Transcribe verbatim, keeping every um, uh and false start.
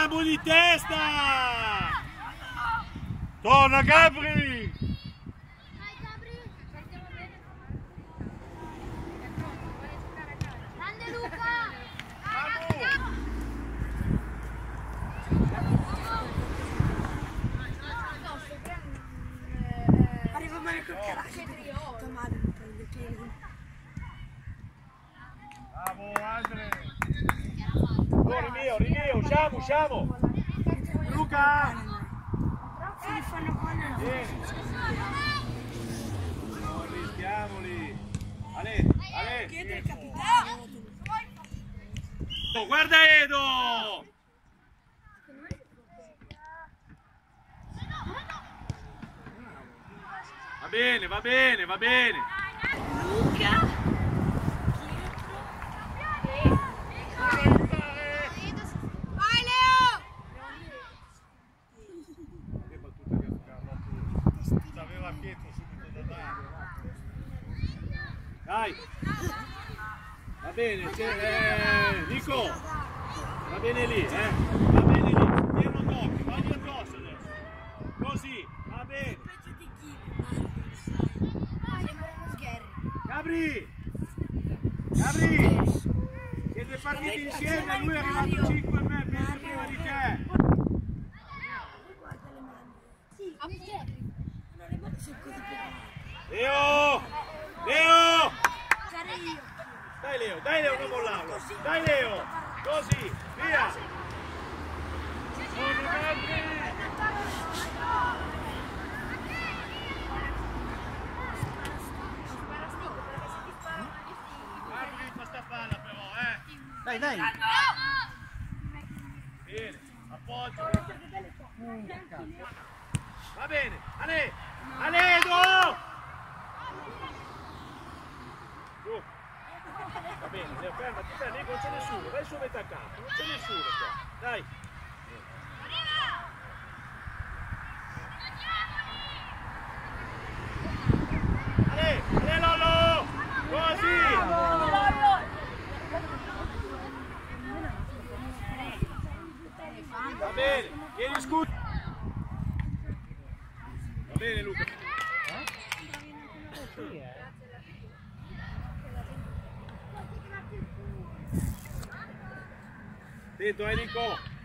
Andiamo di testa! Torna Gabri! Grande Luca! Arriva male col carattere. Tua madre non prende piede. Bravo Andre! Oh, rinvio, rinvio, usciamo, usciamo! Luca! Si li fanno con Vieni! Non rischiamoli! Ale, Ale! chiede il capitano. Oh, guarda Edo! Va bene, va bene, va bene! Luca. Vai Leo! Aveva Pietro subito da dare. Dai! Va bene, c'è, eh, Nico! Va bene lì, eh! Va bene lì! Fermo d'occhio, vai addosso adesso! Così, va bene! Sembra uno sgherri. Gabri! Gabri! Siete partiti insieme, lui è arrivato cinque metri prima di te! Guarda le mani. Sì, a sgherri. No, le mani sono così piegate. Leo! Leo! Sarei io. Dai Leo, dai Leo, non mollarlo! Dai Leo! Così, via! Sono Gabri! Gabri questa palla però, eh! Dai, dai! Bene, appoggio! Va bene, Ale! Aledo! Su! Va bene, Leo, fermati, fermati, non c'è nessuno, vai su a metà campo, non c'è nessuno qua, dai! Ale, Ale Lollo! Così! Va bene, vieni scudo! Va bene Luca! Attento, eh Nico!